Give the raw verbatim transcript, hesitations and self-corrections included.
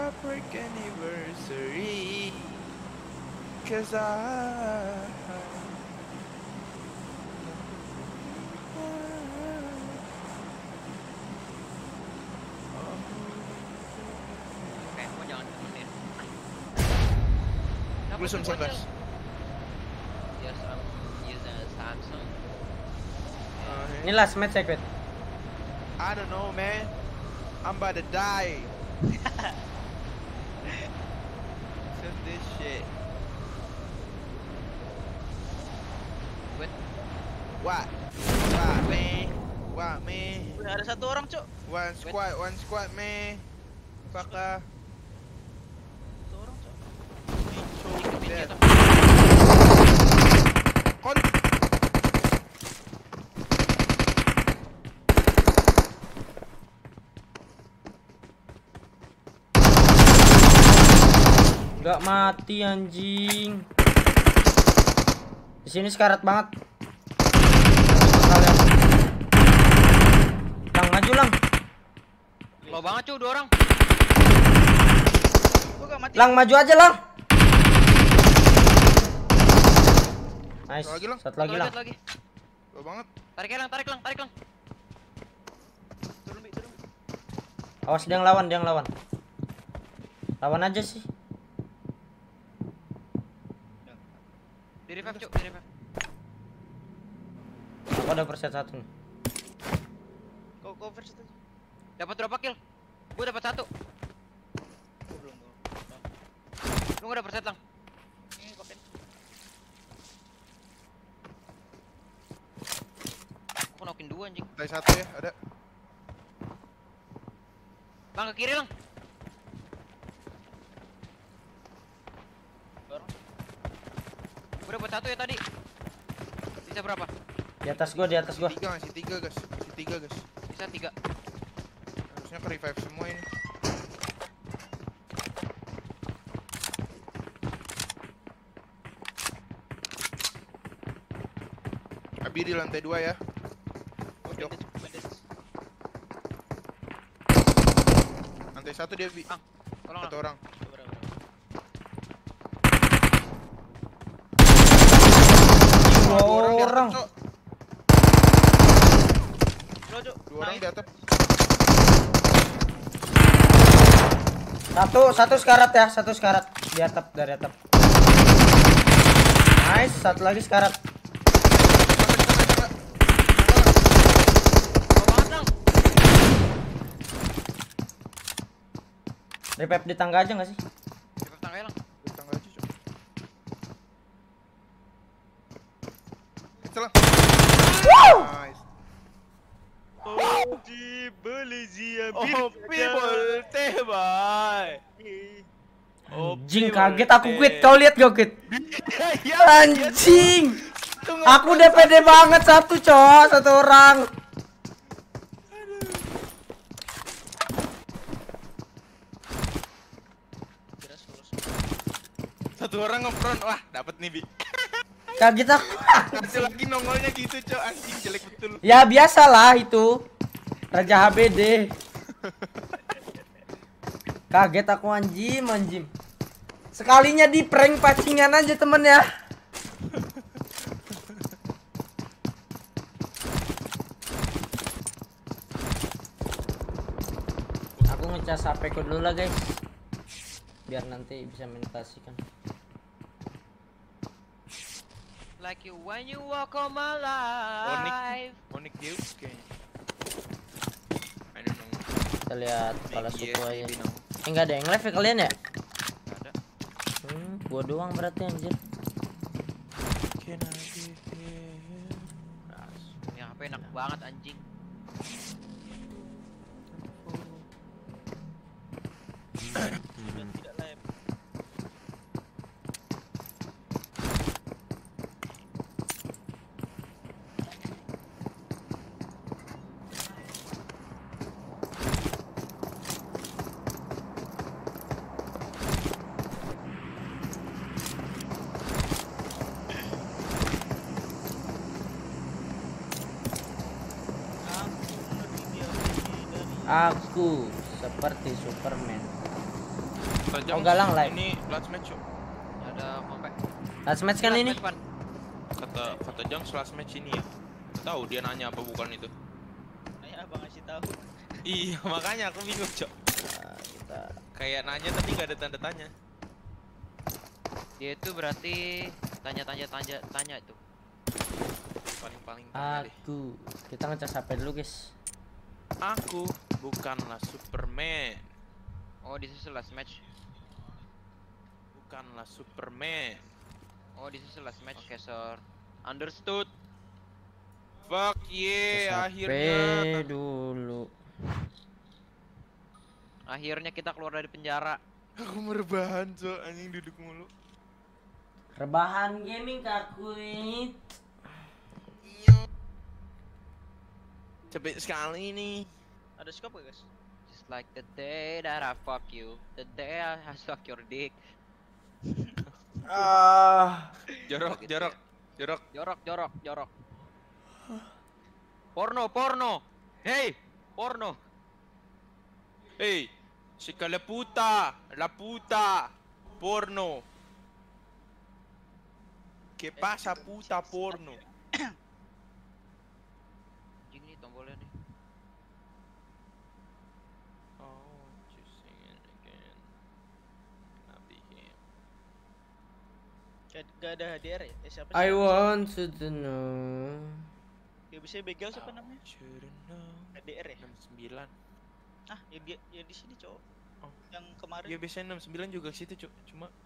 heartbreak anniversary. Cause I Eh, mau jangan temenin. Gue Samsung guys. Yes, I'm using a Samsung. Ini last match ya, Quit. I don't know man. I'm about to die. Since this shit. Quit. What? What man? What man? Udah ada satu orang, Cok. One squad, one squad man. Fucker. Satu orang, Cok. Dead. Kon. Gak mati anjing. Di sini sekarat banget. Kalian. Lang maju lang. Low banget cuy, dua orang. Gua gak mati. Lang maju aja lang. Nice. Satu lagi, Lang. Satu lagi lang. Lagi. Low banget. Tarik lang, tarik lang, tarik lang. Turun, Bi, turun. Bi. Awas dia yang lawan, dia yang lawan. Lawan aja sih. Di revive cuy, di revive. Aku ada perset satu nih. Kau cover situ. Dapat berapa kill? Gua dapat satu. Gua belum, belum. Lu nggak dapet set lang. Ini pakai. Aku nokin dua anjing. Dari satu ya, ada. Lang ke kiri lang. Orang. Gua dapat satu ya tadi. Sisa berapa? Di atas gua, di atas gua. Tiga masih tiga guys, masih tiga guys. Sisa tiga. Harusnya ke revive semua ini. Abi di lantai dua ya. Oh, Jok. bandage, bandage. Lantai satu dia Bi. Ah, tolong Satu lang. orang. Berapa, berapa? Dua Dua orang di atas, orang. Cok. Bro, Cok. Dua orang di atap. Satu, satu sekarat ya, satu sekarat di atap, dari atap. Nice, satu lagi sekarat. Low banget lang. Revive di tangga aja nggak sih? Revive tangga lang. Di tangga aja, Cok. Celah. Nice. Oh, di Belizia. Oh, people tebay. Anjing, kaget aku, Quit. Kau lihat gak, Quit? Ya, Anjing. Aku udah pede banget satu, cowok, satu orang. Satu orang ngefront, wah dapat nih Bi. Kaget aku. Masih lagi nongolnya gitu Cok, anjing jelek betul. Ya biasalah itu. Raja H B D. Kaget aku anjim, anjim. Sekalinya di prank pacingan aja temen ya. Aku ngecas H P ku dulu lah guys. Biar nanti bisa meditasikan. Like you when you walk on my life. Onik dia kayaknya. I don't know. Kita lihat kepala Maybe suku yes, aja. maybe no. Eh enggak ada yang live ya kalian ya? Gak ada. Hmm, gua doang berarti anjir. Can I give you? Nah, ini H P enak banget anjing. Sudah tidak live. Aku seperti Superman. Kata Jang, Oh, Galang live. ini last match yuk. Ada kompak. Last match kan ini? Pan. Kata kata Jang last match ini ya. Tahu dia nanya apa bukan itu? Nanya abang ngasih tahu. Iya makanya aku bingung cok. Nah, kita Kayak nanya tapi nggak ada tanda tanya. Dia itu berarti tanya-tanya tanya tanya itu. Paling paling tanya deh. aku kita ngecas H P dulu guys. Aku bukanlah Superman. Oh, this is the last match. Bukanlah Superman. Oh, this is the last match. Oke, sir. Understood. Fuck yeah, Ngecas H P akhirnya. dulu. Akhirnya kita keluar dari penjara. Aku merebahan cok, anjing duduk mulu. Rebahan gaming kakuit. Capek sekali nih. Ada scope gak guys? Just like the day that I fuck you, the day I suck your dick. Ah, Jorok, jorok, jorok. Jorok, jorok, jorok. Porno, porno. Hey, porno. Hey, chica la puta, la puta, porno. ¿Qué pasa puta porno? Anjing nih tombolnya nih. Oh, choosing it again. Cannot be him. Gak, gak ada H D R ya? Eh, siapa I siapa- want to know. Ya bisa begal siapa namanya? Shouldn't know. H D R ya? enam puluh sembilan. Ah, ya dia ya di sini cowok. Oh. Yang kemarin. Ya biasanya enam puluh sembilan juga ke situ, Cuk. Cuma